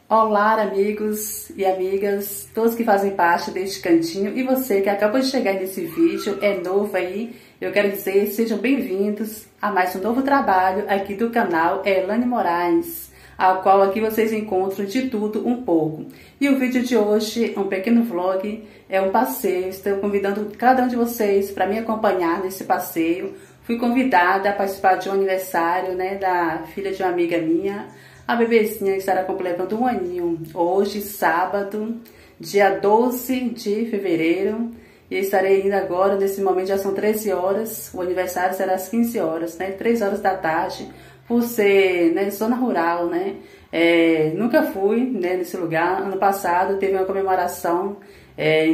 Olá, amigos e amigas, todos que fazem parte deste cantinho e você que acabou de chegar nesse vídeo, é novo aí, eu quero dizer, sejam bem-vindos a mais um novo trabalho aqui do canal Elane Moraes, ao qual aqui vocês encontram de tudo um pouco. E o vídeo de hoje é um pequeno vlog, é um passeio, estou convidando cada um de vocês para me acompanhar nesse passeio. Fui convidada a participar de um aniversário, da filha de uma amiga minha. A bebezinha estará completando um aninho hoje, sábado, dia 12 de fevereiro. E estarei indo agora, nesse momento já são 13 horas, o aniversário será às 15 horas, 3 horas da tarde, por ser zona rural, nunca fui nesse lugar. Ano passado teve uma comemoração em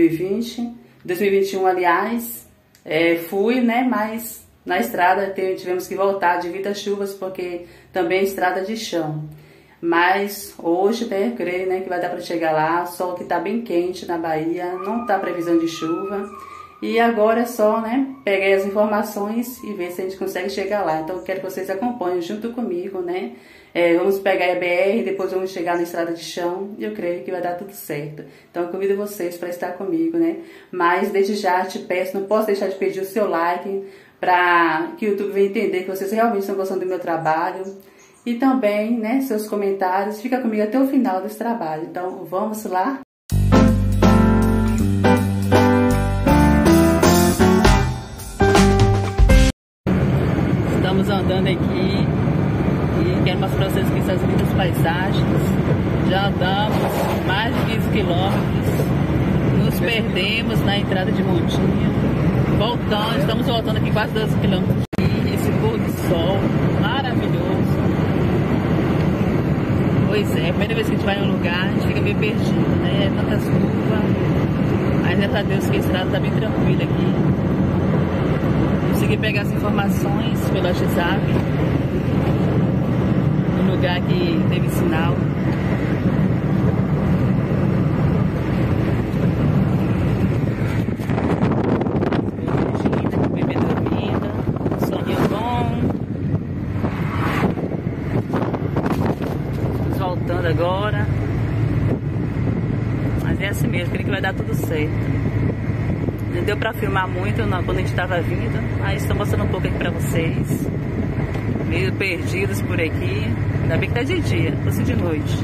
2021, aliás, fui, mas na estrada tivemos que voltar devido às chuvas, porque também é estrada de chão. Mas hoje, creio que vai dar para chegar lá. O sol que está bem quente na Bahia, não está previsão de chuva. E agora é só, pegar as informações e ver se a gente consegue chegar lá. Então eu quero que vocês acompanhem junto comigo, vamos pegar a BR, depois vamos chegar na estrada de chão e eu creio que vai dar tudo certo. Então eu convido vocês para estar comigo, Mas desde já te peço, não posso deixar de pedir o seu like, para que o YouTube venha entender que vocês realmente estão gostando do meu trabalho. E também, seus comentários. Fica comigo até o final desse trabalho. Então, vamos lá? Estamos andando aqui e quero mostrar para vocês aqui essas lindas paisagens. Já andamos mais de 15 quilômetros. Nos perdemos na entrada de Montinho. Voltando, estamos voltando aqui quase 12 quilômetros. Esse pôr do sol maravilhoso. Pois é, a primeira vez que a gente vai em um lugar, a gente fica meio perdido, É tanta chuva. Mas é pra Deus que a estrada tá bem tranquila aqui. Consegui pegar as informações pelo WhatsApp. No lugar que teve sinal. Agora, mas é assim mesmo, creio que vai dar tudo certo. Não deu pra filmar muito quando a gente tava vindo, mas estou mostrando um pouco aqui pra vocês, meio perdidos por aqui. Ainda bem que tá de dia, fosse de noite.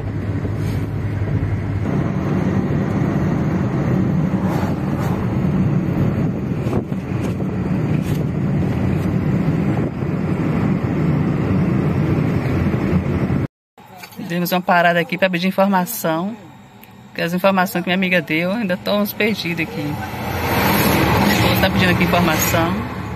Demos uma parada aqui para pedir informação, porque as informações que minha amiga deu, ainda estamos perdidos aqui. Vou estar pedindo aqui informação.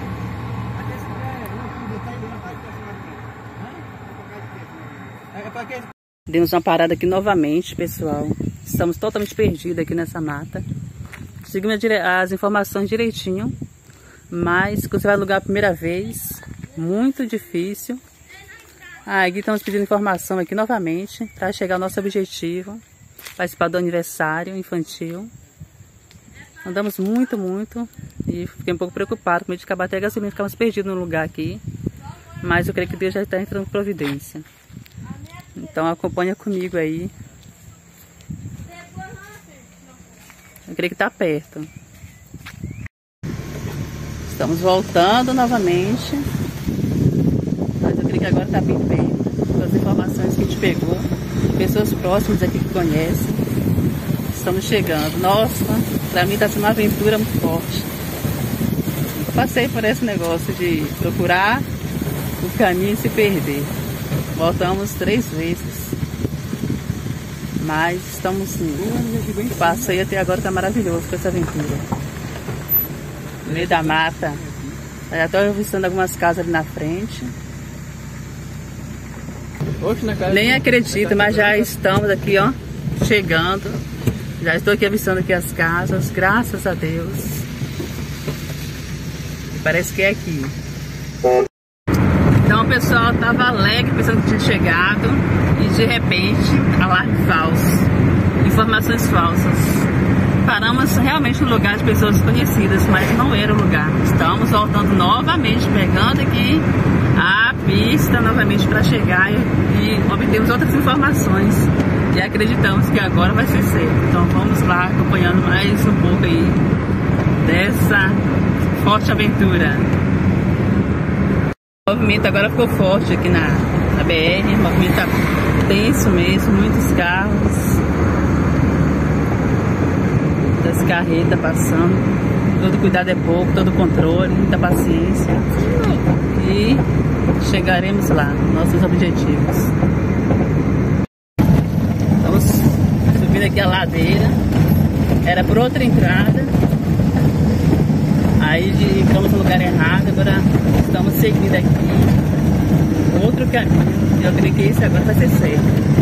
Demos uma parada aqui novamente, pessoal. Estamos totalmente perdidos aqui nessa mata. Seguimos as informações direitinho, mas quando você vai alugar a primeira vez, muito difícil. Aqui estamos pedindo informação aqui novamente para chegar ao nosso objetivo, participar do aniversário infantil. Andamos muito e fiquei um pouco preocupado com medo de acabar até a gasolina, ficamos perdidos no lugar aqui. Mas eu creio que Deus já está entrando em providência. Então acompanha comigo aí. Eu creio que está perto. Estamos voltando novamente. Agora está bem perto, com as informações que a gente pegou, pessoas próximas aqui que conhecem. Estamos chegando. Nossa, para mim está sendo uma aventura muito forte. Eu passei por esse negócio de procurar o caminho e se perder. Voltamos 3 vezes, mas estamos sim. O passeio até agora está maravilhoso com essa aventura. No meio da mata. Já estou avistando algumas casas ali na frente. Nem acredito, mas já estamos aqui, chegando. Já estou aqui avistando aqui as casas, graças a Deus. Parece que é aqui. Então o pessoal estava alegre, pensando que tinha chegado. E de repente, alarme falso. Informações falsas. Paramos realmente no lugar de pessoas desconhecidas, mas não era o lugar. Estamos voltando novamente, pegando aqui a pista novamente para chegar e obtermos outras informações. E acreditamos que agora vai ser certo. Então vamos lá acompanhando mais um pouco aí dessa forte aventura. O movimento agora ficou forte aqui na BR. O movimento tá tenso mesmo, muitos carros, muitas carretas passando. Todo cuidado é pouco, todo controle, muita paciência. E chegaremos lá, nossos objetivos. Estamos subindo aqui a ladeira. Era por outra entrada. Aí ficamos no lugar errado. Agora estamos seguindo aqui outro caminho. Eu acredito que esse agora vai ser certo.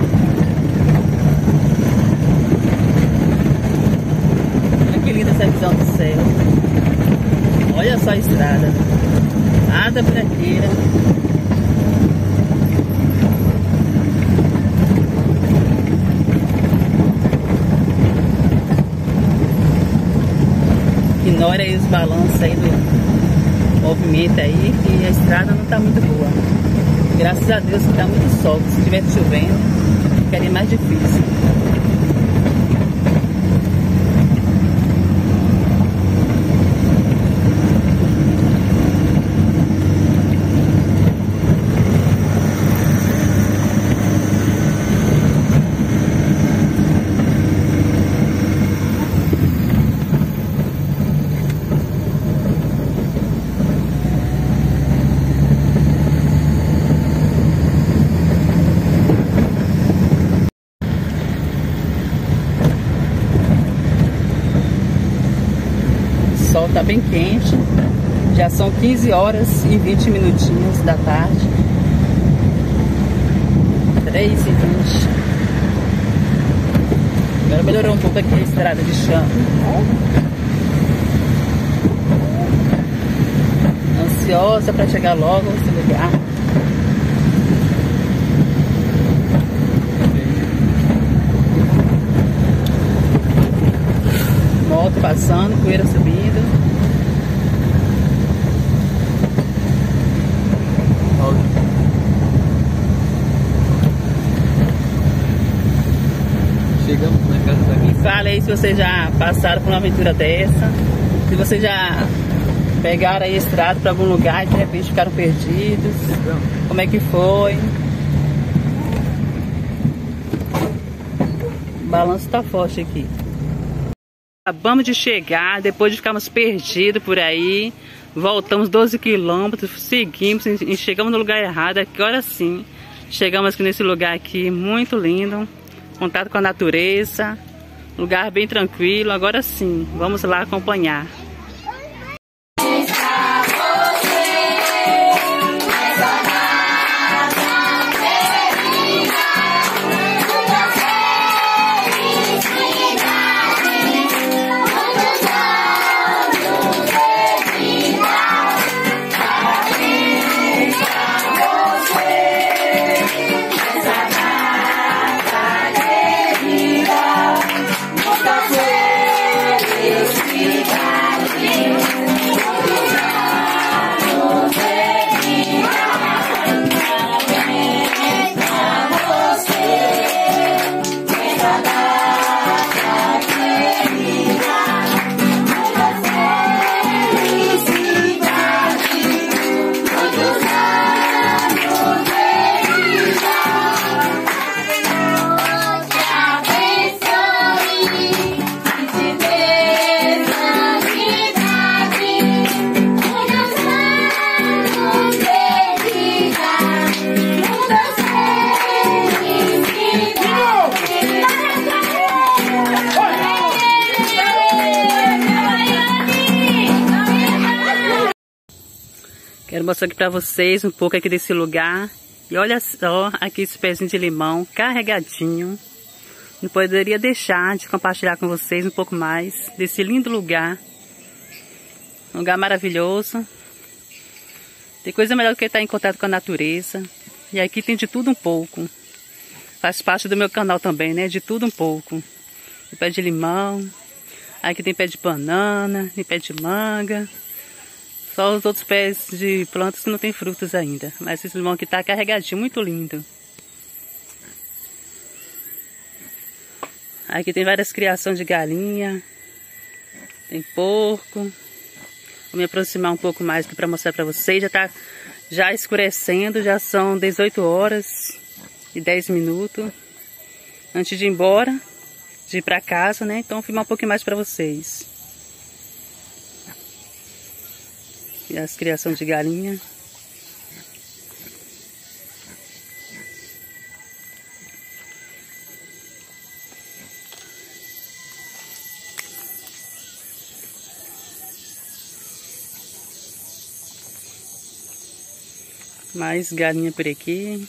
Olha que linda essa visão do céu. Olha só a estrada. Nada branqueira. Ignora aí os balanços aí do movimento aí, que a estrada não tá muito boa. Graças a Deus que tá muito sol. Se estivesse chovendo, ficaria mais difícil. O sol tá bem quente, já são 15 horas e 20 minutinhos da tarde, 3h20. Agora melhorou um pouco aqui a estrada de chão. Ansiosa para chegar logo nesse lugar. Moto passando, poeira subindo. Chegamos na casa da minha. Fala aí se vocês já passaram por uma aventura dessa, se vocês já pegaram aí a estrada para algum lugar e de repente ficaram perdidos. Como é que foi? O balanço tá forte aqui. Acabamos de chegar, depois de ficarmos perdidos por aí, voltamos 12 quilômetros, seguimos e chegamos no lugar errado. Agora sim, chegamos aqui nesse lugar aqui, muito lindo, contato com a natureza, lugar bem tranquilo. Agora sim, vamos lá acompanhar. Quero mostrar aqui pra vocês um pouco aqui desse lugar. E olha só aqui esse pezinho de limão carregadinho. Não poderia deixar de compartilhar com vocês um pouco mais desse lindo lugar. Um lugar maravilhoso. Tem coisa melhor do que estar em contato com a natureza. E aqui tem de tudo um pouco. Faz parte do meu canal também, né? De tudo um pouco. Tem pé de limão. Aqui tem pé de banana, tem pé de manga. Só os outros pés de plantas que não tem frutos ainda. Mas esse limão aqui tá carregadinho, muito lindo. Aqui tem várias criações de galinha. Tem porco. Vou me aproximar um pouco mais aqui para mostrar para vocês. Já tá escurecendo, já são 18 horas e 10 minutos. Antes de ir embora, de ir para casa, né? Então vou filmar um pouquinho mais para vocês. E as criações de galinha. Mais galinha por aqui.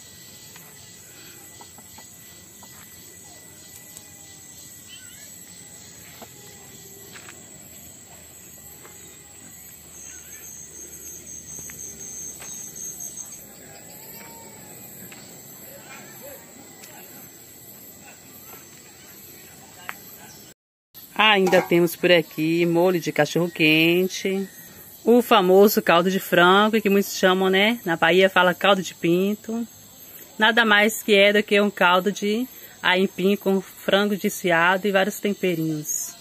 Ainda temos por aqui molho de cachorro-quente. O famoso caldo de frango, que muitos chamam, né? Na Bahia fala caldo de pinto. Nada mais que é do que um caldo de aipim com frango desfiado e vários temperinhos.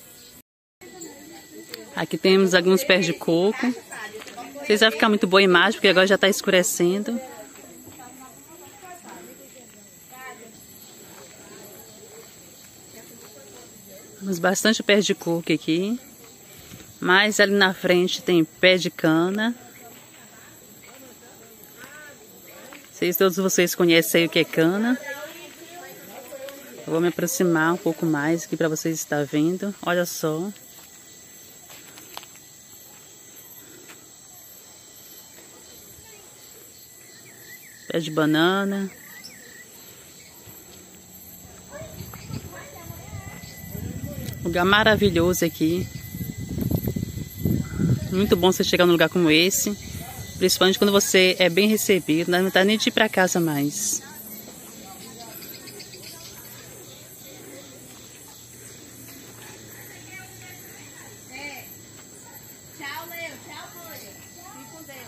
Aqui temos alguns pés de coco. Não sei se vai ficar muito boa a imagem, porque agora já está escurecendo. Temos bastante pés de coco aqui. Mais ali na frente tem pé de cana. Não sei se todos vocês conhecem o que é cana. Eu vou me aproximar um pouco mais aqui para vocês estarem vendo. Olha só. Pé de banana. Lugar maravilhoso aqui. Muito bom você chegar num lugar como esse. Principalmente quando você é bem recebido. Não tá nem de ir pra casa mais. Tchau, Leo. Tchau, Folha. Fique com Deus.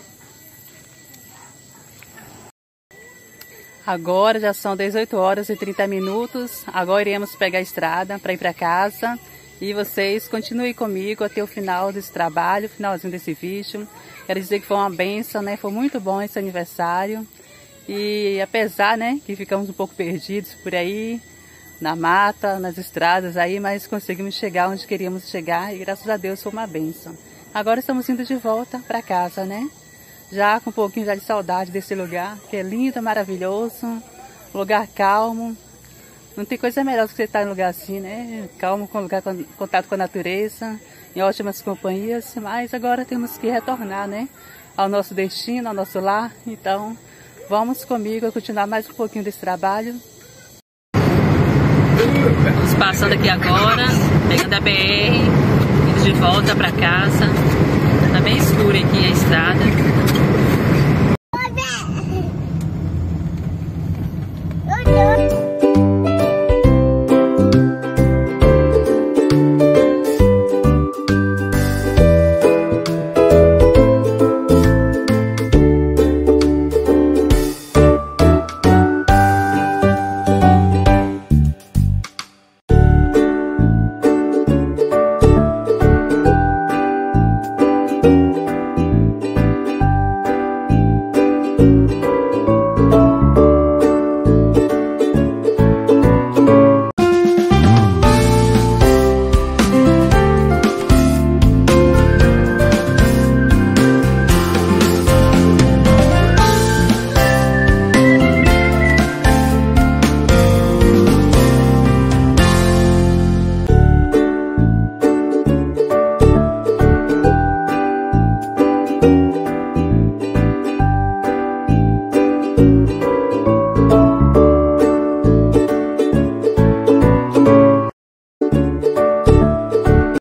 Agora já são 18 horas e 30 minutos. Agora iremos pegar a estrada para ir para casa. E vocês continuem comigo até o final desse trabalho, finalzinho desse vídeo. Quero dizer que foi uma bênção, né? Foi muito bom esse aniversário. E apesar, né, que ficamos um pouco perdidos por aí, na mata, nas estradas aí, mas conseguimos chegar onde queríamos chegar e graças a Deus foi uma bênção. Agora estamos indo de volta para casa, né? Já com um pouquinho já de saudade desse lugar, que é lindo, maravilhoso, lugar calmo. Não tem coisa melhor do que você estar em um lugar assim, né? Calmo, com lugar com contato com a natureza, em ótimas companhias. Mas agora temos que retornar, né? Ao nosso destino, ao nosso lar. Então, vamos comigo continuar mais um pouquinho desse trabalho. Estamos passando aqui agora, pegando a BR, indo de volta para casa. Tá bem escuro aqui a estrada.